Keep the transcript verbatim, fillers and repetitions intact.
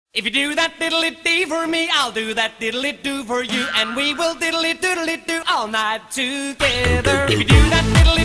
If you do that diddly-dee for me, I'll do that diddly-do for you, and we will diddly-doodly-do all night together. If you do that diddly